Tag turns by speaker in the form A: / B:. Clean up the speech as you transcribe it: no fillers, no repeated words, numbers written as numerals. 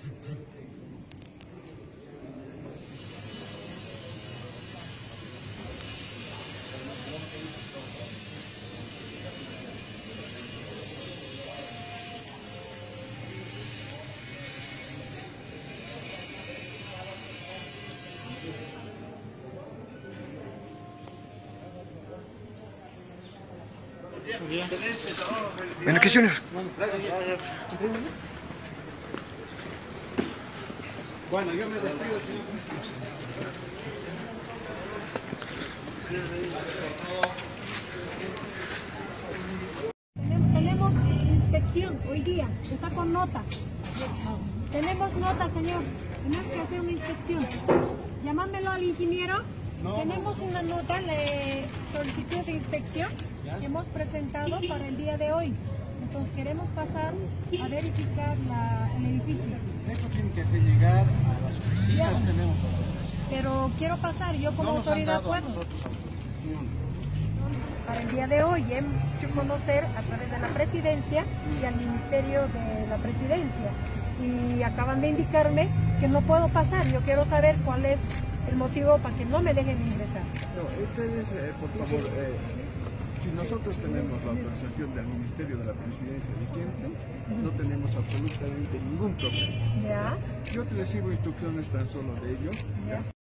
A: Ven aquí, Junior.
B: Bueno, yo me despido, señor.
C: Tenemos inspección hoy día, está con nota. Tenemos nota, señor. Tenemos que hacer una inspección. Llamámelo al ingeniero. Tenemos una nota de solicitud de inspección que hemos presentado para el día de hoy. Entonces queremos pasar a verificar el edificio.
B: Esto tiene que hacer llegar a las oficinas, tenemos autorización.
C: Pero quiero pasar, yo como
B: No nos han
C: autoridad
B: dado a
C: puedo.
B: nosotros autorización.
C: Para el día de hoy hemos hecho conocer a través de la presidencia y al ministerio de la presidencia. Y acaban de indicarme que no puedo pasar. Yo quiero saber cuál es el motivo para que no me dejen ingresar.
D: No, ustedes, por favor, si nosotros tenemos la autorización del Ministerio de la Presidencia de Quinto, no tenemos absolutamente ningún problema.
C: ¿Ya?
D: Yo te recibo instrucciones tan solo de ello.
C: ¿Ya?